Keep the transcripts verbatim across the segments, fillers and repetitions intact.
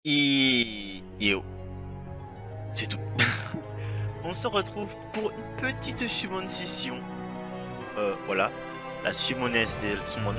Et... Et oh, c'est tout. On se retrouve pour une petite summon session. Euh, voilà. La summoness del summon.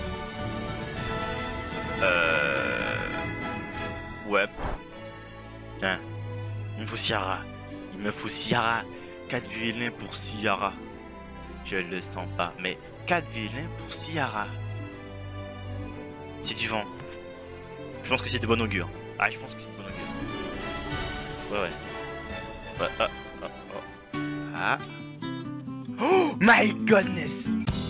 Euh... Ouais. Hein. Il me faut Ciara. Il me faut Ciara. quatre vilains pour Ciara. Je le sens pas, mais quatre vilains pour Ciara. C'est du vent. Je pense que c'est de bon augure. Ah, je pense que c'est de bon augure. Ouais, ouais. Ouais, ah, ah, ah. Ah. Oh my goodness!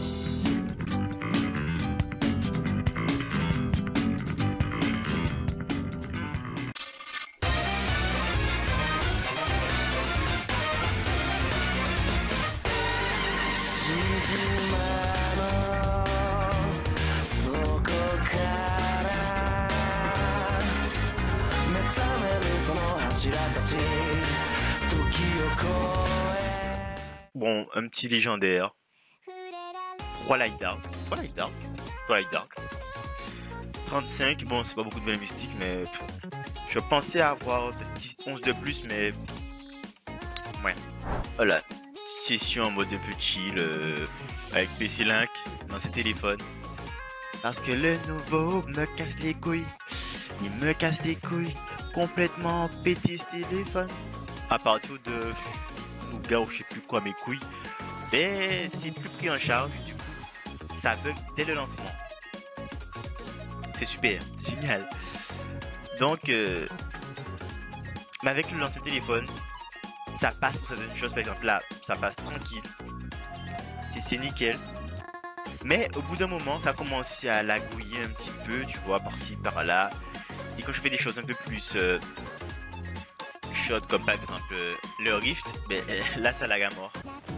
Bon, un petit légendaire. Twilight Dark. Twilight Dark. Twilight Dark. trente-cinq, bon, c'est pas beaucoup de belles mystiques, mais pff, je pensais avoir dix, onze de plus, mais ouais. Voilà, session en mode un peu chill euh, avec P C Link dans ses téléphones. Parce que le nouveau me casse les couilles. Il me casse les couilles. Complètement pété ce téléphone. À partir de Nougat ou je sais plus quoi mes couilles. Mais c'est plus pris en charge, du coup ça bug dès le lancement. C'est super, c'est génial. Donc euh, mais avec le lancer téléphone, ça passe pour certaines choses. Par exemple là, ça passe tranquille. C'est nickel. Mais au bout d'un moment, ça a commencé à lagouiller un petit peu, tu vois, par-ci, par-là. Et quand je fais des choses un peu plus euh, short, comme par exemple euh, le Rift, ben, euh, là ça lag à mort.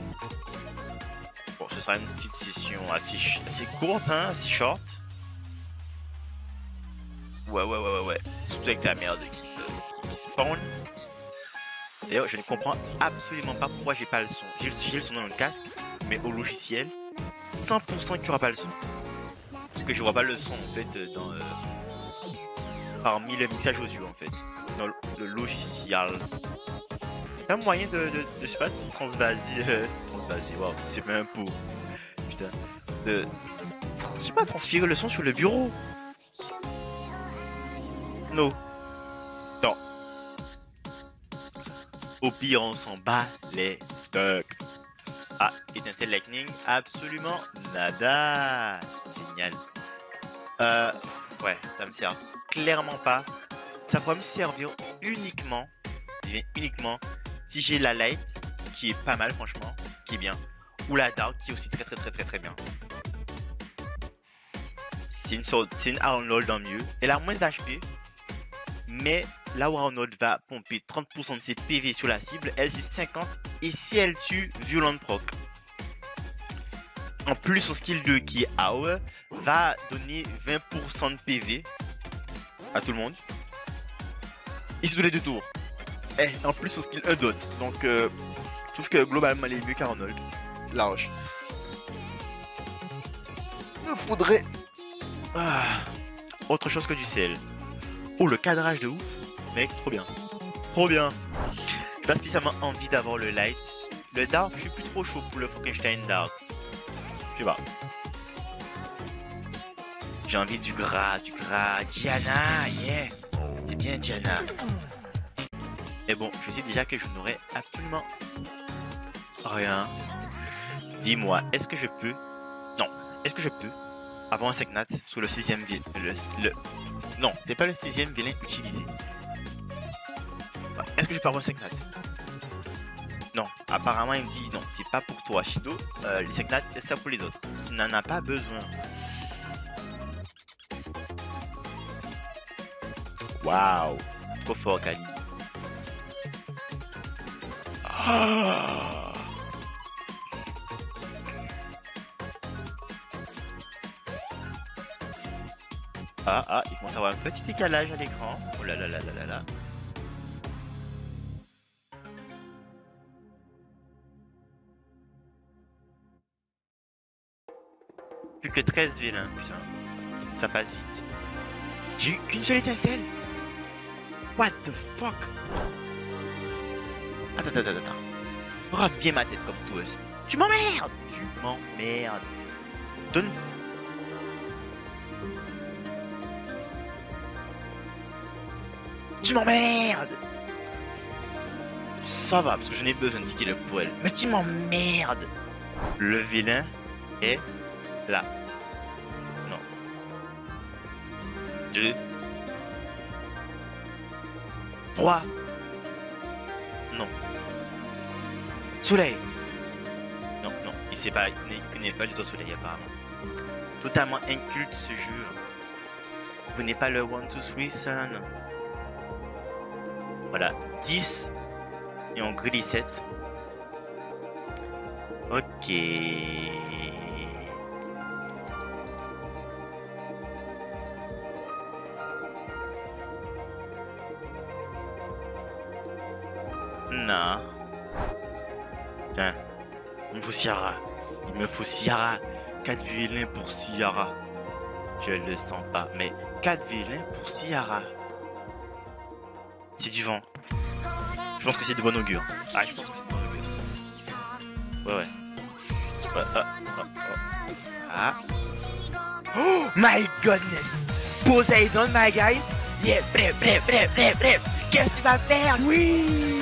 Bon, ce sera une petite session assez, assez courte, hein, assez short. Ouais, ouais, ouais, ouais, ouais. Surtout avec la merde qui se qui spawn. D'ailleurs, je ne comprends absolument pas pourquoi j'ai pas le son. J'ai le son dans le casque, mais au logiciel, cent pour cent qu'il n'y aura pas le son. Parce que je vois pas le son en fait dans euh, parmi le mixage audio en fait, dans le, le logiciel. Un moyen de, de, de, je sais pas, de transvaser, euh, transvaser, waouh, c'est même pour, putain, de, je sais pas, transférer le son sur le bureau. Non. Non. Au pire, on s'en bat les stocks. Ah, étincelle lightning, absolument nada. Génial. Euh, ouais, ça me sert clairement pas. Ça pourrait me servir uniquement, uniquement, si j'ai la light, qui est pas mal franchement, qui est bien, ou la dark, qui est aussi très très très très très bien. C'est une sorte, c'est une Arnold en mieux. Elle a moins d'H P, mais là où Arnold va pomper trente pour cent de ses P V sur la cible, elle c'est cinquante, et si elle tue, violent proc. En plus, son skill deux qui est A O E va donner vingt pour cent de P V à tout le monde. Et c'est tous les deux tours. Et en plus, son skill un dot. Donc, euh, je trouve que globalement, elle est mieux qu'Arnold. Large. Il faudrait ah, autre chose que du sel. Oh, le cadrage de ouf. Mec, trop bien. Trop bien. J'ai pas spécialement envie d'avoir le light. Le dark, je suis plus trop chaud pour le Frankenstein dark. Je sais pas. J'ai envie du gras, du gras. Diana, yeah. C'est bien Diana. Mais bon, je sais déjà que je n'aurai absolument rien. Dis-moi, est-ce que je peux... Non, est-ce que je peux avoir un Seknat sur le sixième vilain le, le... Non, c'est pas le sixième vilain utilisé. Est-ce que je peux avoir un Seknat? Non, apparemment il me dit non, c'est pas pour toi Shido, euh, les Seknat, c'est ça pour les autres. Tu n'en as pas besoin. Waouh, trop fort Kali. Ah, ah, ah, il commence à avoir un petit décalage à l'écran. Oh là là là là là là. Plus que treize vilains, putain. Ça passe vite. J'ai eu qu'une seule étincelle. What the fuck? Attends, attends, attends, attends. Regarde bien ma tête comme toi. Tu m'emmerdes! Tu m'emmerdes. Donne... Tu m'emmerdes! Ça va, parce que je n'ai besoin de skill pour elle. Mais tu m'emmerdes! Le vilain est là. Non. Deux. Trois. Non. Soleil. Non, non, il sait pas, il ne connaît pas du tout soleil apparemment. Totalement inculte ce jeu. Vous n'êtes pas le one, two, three, sun. Voilà, dix. Et on grille sept. Ok. Non. Tiens. Il me faut Ciara. Il me faut Ciara. quatre vilains pour Ciara. Je le sens pas. Mais quatre vilains pour Ciara. C'est du vent. Je pense que c'est de bon augure. Ah, je pense que c'est de bon augure. Ouais, ouais. Ouais, ah, ah, ah. Ah. Oh my goodness! Poseidon, my guys! Yeah, bref, bref, bref, bref, bref! Qu'est-ce que tu vas faire? Oui!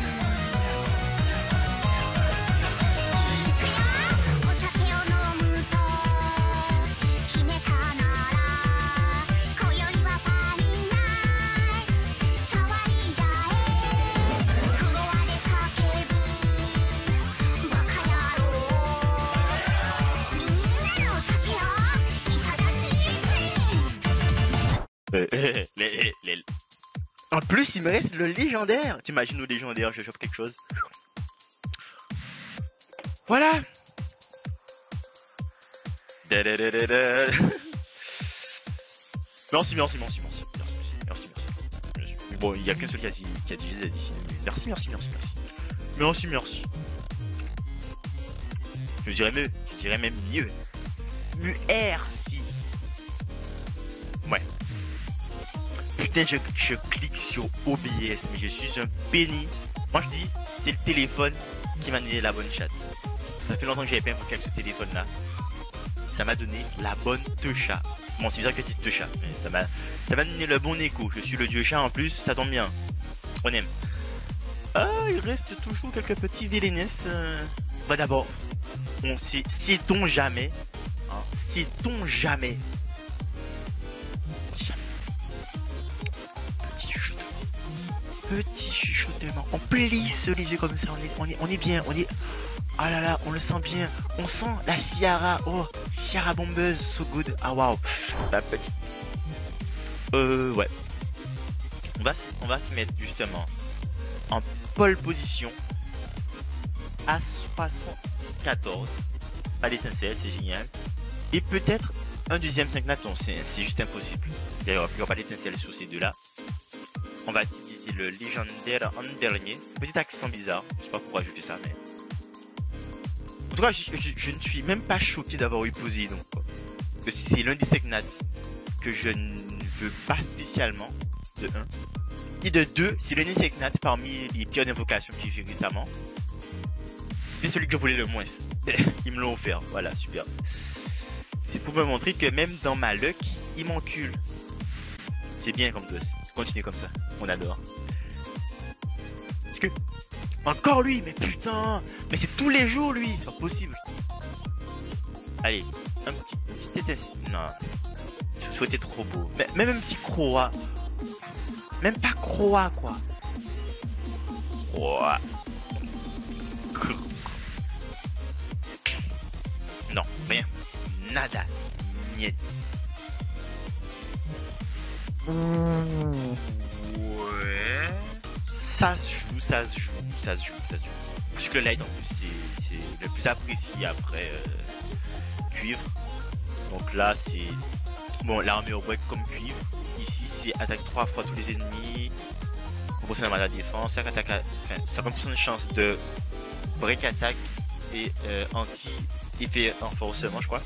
les, les, les... En plus, il me reste le légendaire. T'imagines le légendaire, je chope quelque chose. Voilà. Da, da, da, da, da. Merci, merci, merci, merci, merci, merci, merci. Bon, il n'y a qu'un seul qui a, qui a divisé d'ici. Merci, merci, merci, merci. Merci, merci. Je dirais mieux, je dirais même mieux. Merci. Ouais. Putain, je, je clique sur O B S, mais je suis un pénis. Moi je dis, c'est le téléphone qui m'a donné la bonne chatte. Ça fait longtemps que j'avais pas invoqué avec ce téléphone là. Ça m'a donné la bonne techa. Bon, c'est bizarre que tu dises techa, mais ça m'a ça m'a donné le bon écho. Je suis le dieu chat en plus, ça tombe bien. On aime. Ah, il reste toujours quelques petits vilainesses. Euh... Bah d'abord, on sait, sait-on jamais, hein, sait-on jamais. Petit chuchotement, on plisse les yeux comme ça, on est, on est, on est bien, on est, ah là là, on le sent bien, on sent la Ciara, oh, Ciara bombeuse, so good, ah waouh, la petite, euh, ouais, on va, on va se mettre justement en pole position à soixante-quatorze, pas d'étincelle, c'est génial, et peut-être un deuxième cinq natons, c'est juste impossible, d'ailleurs, il n'y aura pas d'étincelle sur ces deux-là. On va utiliser le légendaire en dernier. Petit accent bizarre. Je sais pas pourquoi je fais ça, mais... En tout cas, je, je, je ne suis même pas choqué d'avoir eu Poséidon. Parce que c'est l'un des Segnats que je ne veux pas spécialement, de un. Et de deux, c'est l'un des Segnats parmi les pires invocations que j'ai fait récemment. C'était celui que je voulais le moins. Ils me l'ont offert. Voilà, super. C'est pour me montrer que même dans ma luck, il m'encule. C'est bien comme dos. Continue comme ça, on adore. Parce que... Encore lui, mais putain. Mais c'est tous les jours lui, c'est pas possible. Allez, un petit, un petit étincelle. Non. Je souhaitais trop beau. Mais, même un petit croix. Même pas croix quoi. Croix. Non, rien. Nada. Niet. Ouais. Ça se joue, ça se joue, ça se joue, ça se joue. Puisque le light en plus c'est le plus apprécié après euh, cuivre. Donc là c'est... Bon, l'armure break comme cuivre. Ici c'est attaque trois fois tous les ennemis. Proportionnellement à la défense. cinquante pour cent de chance de break attaque et euh, anti effet renforcement je crois.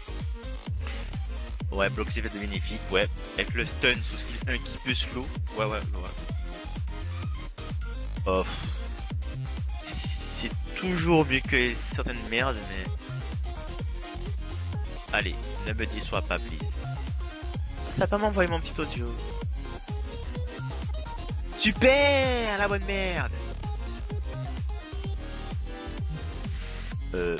Ouais, bloc c'est fait de bénéfique, ouais. Avec le stun sous skill un qui peut slow. Ouais, ouais, ouais. Oh, c'est toujours mieux que certaines merdes, mais... Allez, ne me déçois pas, please. Ça va pas m'envoyer mon petit audio. Super, la bonne merde. Euh...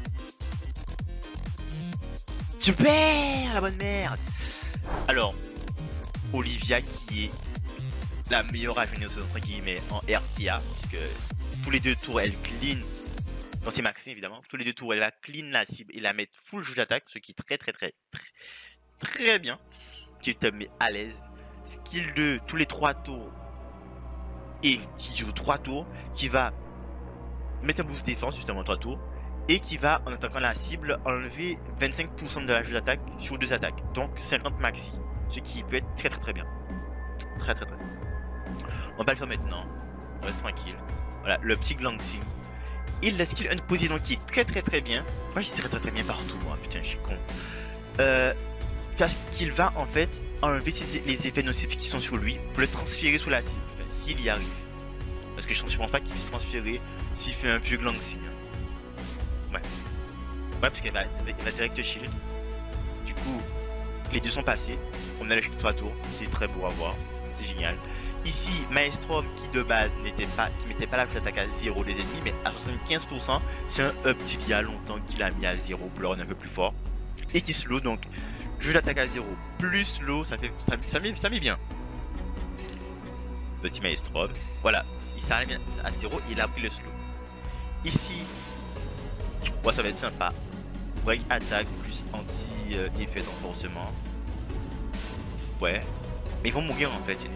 Super, la bonne merde. Alors, Olivia qui est la meilleure ingénieuse entre guillemets en R T A, puisque tous les deux tours elle clean, quand c'est maxi évidemment, tous les deux tours elle va clean la cible et la mettre full jauge d'attaque, ce qui est très très très très très bien, qui te met à l'aise. Skill deux, tous les trois tours, et qui joue trois tours, qui va mettre un boost défense justement trois tours, et qui va en attaquant la cible enlever vingt-cinq pour cent de la jauge d'attaque sur deux attaques, donc cinquante maxi, ce qui peut être très très très bien. Très très très bien. On va pas le faire maintenant, on reste tranquille. Voilà, le petit glancing. Et le skill un Poséidon qui est très très très bien. Moi je dis très très très bien partout, moi putain je suis con. Euh, parce qu'il va en fait enlever ses, les effets nocifs qui sont sur lui pour le transférer sous la cible, enfin, s'il y arrive. Parce que je ne pense pas qu'il puisse transférer s'il fait un vieux glancing. Ouais. Ouais, parce qu'il va, il va direct shield. Du coup, les deux sont passés. On a le shield trois tours, c'est très beau à voir, c'est génial. Ici, Maelstrom qui de base n'était pas, qui mettait pas la flèche d'attaque à zéro les ennemis, mais à soixante-quinze pour cent, c'est un up d'il y a longtemps qu'il a mis à zéro pour le rendre un peu plus fort. Et qui slow, donc jeu d'attaque à zéro plus slow, ça fait ça, ça, met, ça met bien. Petit Maelstrom, voilà, il s'arrête à zéro, il a pris le slow. Ici, ouais, ça va être sympa. Break attaque plus anti-effet d'enforcement. Ouais, mais ils vont mourir en fait, c'est nul.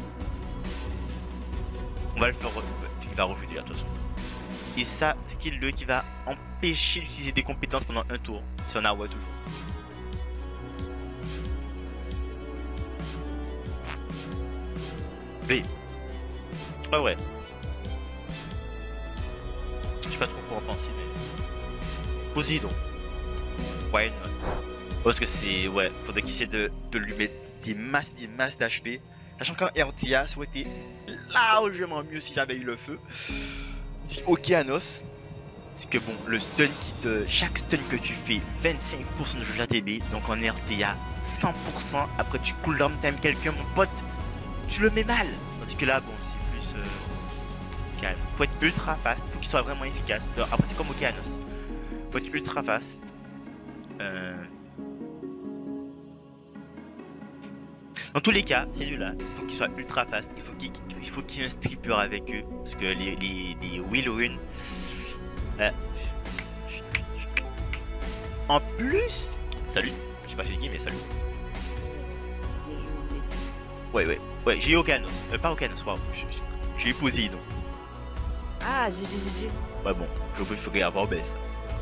On va le faire, il va rejouer de toute façon. Et ça, skill deux qui va empêcher d'utiliser des compétences pendant un tour. Si on a ouais toujours. B. Ouais ouais. Je sais pas trop quoi en penser mais... Poséidon. Why not? Parce que c'est... Ouais, faudrait qu'il essaie de, de lui mettre des masses, des masses d'H P. Sachant qu'en R T A, ça aurait été largement mieux si j'avais eu le feu. Dit Okeanos. C'est que bon, le stun qui te... Chaque stun que tu fais, vingt-cinq pour cent de jauge A T B. Donc en R T A, cent pour cent. Après tu cooldown time quelqu'un, mon pote, tu le mets mal. Tandis que là, bon, c'est plus... Euh... calme. Faut être ultra fast pour qu'il soit vraiment efficace. Alors, après c'est comme Okeanos. Faut être ultra fast. Euh... Dans tous les cas, c'est lui-là, il faut qu'il soit ultra fast, il faut qu'il il faut qu'il y ait un stripper avec eux, parce que les, les, les Will Run... Euh... En plus... Salut, je sais pas si c'est qui, mais salut. Ouais, ouais, ouais, j'ai eu Okeanos, euh, pas Okeanos, wow, j'ai eu Poséidon. Ah, G G G G. Ouais bon, je préférais avoir baisse.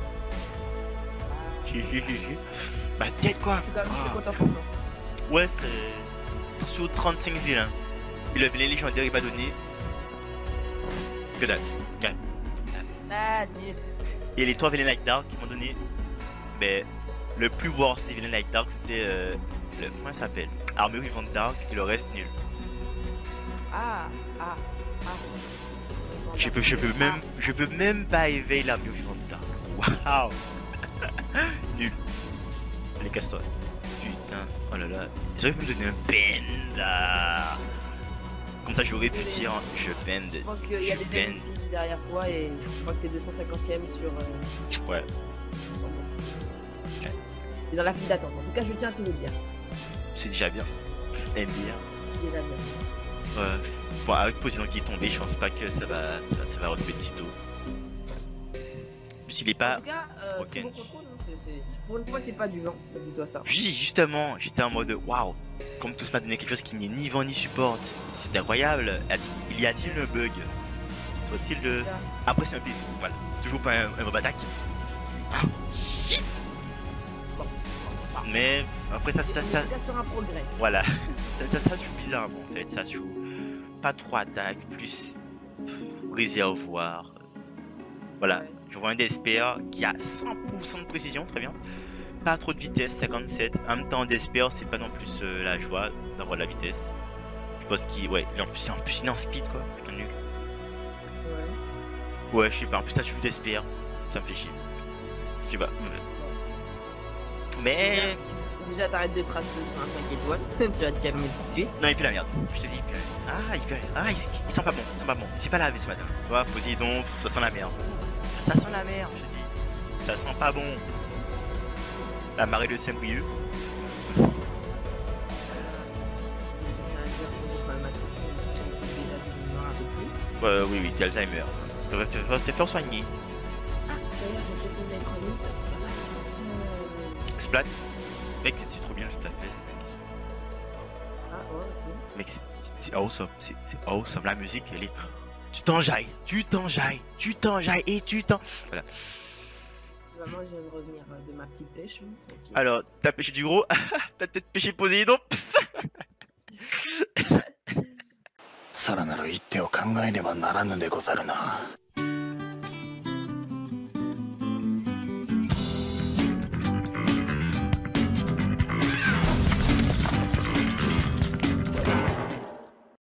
G G G G. Bah tête quoi. Je suis quand même ah. content pour toi. Ouais, c'est... Sur trente-cinq vilains. Et le vilain légendaire il m'a donné... Que dalle. Ouais. Ah, et les trois vilains Light Dark qui m'ont donné... Mais le plus worst des vilains Light Dark c'était... Euh, le... Comment ça s'appelle? Armure vivante Dark et le reste nul. Ah, ah, ah. Je peux, je peux même... Je peux même pas éveiller l'armure vivante Dark. Waouh. Nul. Allez, casse-toi. Putain, oh là là. J'aurais pu me donner un bend là. Comme ça j'aurais pu dire je bend. Je pense qu'il y a des bend derrière toi et je crois que t'es deux cent cinquantième sur... Euh... Ouais. Okay. T'es dans la file d'attente. En tout cas je tiens à te le dire. C'est déjà bien. M B R. C'est déjà bien. Ouais. Bon, avec Poséidon qui est tombé, je pense pas que ça va, ça va, ça va retomber de sitôt. S'il est pas... En tout cas, euh, okay. Bon contrôle, hein, c'est, c'est... pour une fois c'est pas du vent, dis-toi ça. Oui, justement, j'étais en mode waouh, comme tous m'a donné quelque chose qui n'est ni vent ni support. C'est incroyable. Il y a-t-il un bug? Soit-il le... Après c'est un P V, voilà. Toujours pas un, un mob attaque. Ah, shit. Bon. Mais après ça, ça, ça... ça sur un progrès. Voilà. ça, ça, ça joue bizarrement en fait, ça joue. Pas trop attaque, plus réservoir. Voilà. Ouais. Je vois un Despair qui a cent pour cent de précision, très bien. Pas trop de vitesse, cinquante-sept. En même temps, Despair, c'est pas non plus euh, la joie d'avoir de la vitesse. Je pense qu'il, ouais, en plus, en plus, il est en speed quoi, avec un nul. Ouais, je sais pas. En plus, ça joue d'espère. Ça me fait chier. Je sais pas. Mais. Déjà, t'arrêtes de tracer sur un cinq étoiles. Tu vas te calmer tout de suite. Non, il pue la merde. Je te dis, il pue la merde. Ah, il pue la merde. Ah, il, il sent pas bon. Il sent pas bon. Il s'est pas lavé ce matin. Tu vois, Poséidon, ça sent la merde. Ça sent la merde, je te dis. Ça sent pas bon. La marée de Saint-Brieuc. Euh, oui, oui, t'es Alzheimer. Tu devrais te, te faire soigner. Ah, d'ailleurs, j'ai fait une lettre en ligne, ça serait pas mal. Euh... Splat. Mec, c'est trop bien le Splatfest, mec. Ah, ouais, aussi. Mec, c'est awesome. C'est awesome. La musique, elle est. Tu t'enjailles, tu t'enjailles, tu t'enjailles et tu t'en. Voilà. Vraiment, je viens de revenir de ma petite pêche. Hein, alors, t'as pêché du gros. T'as peut-être pêché Poséidon. さらなる一手を考えねばならぬでござるな。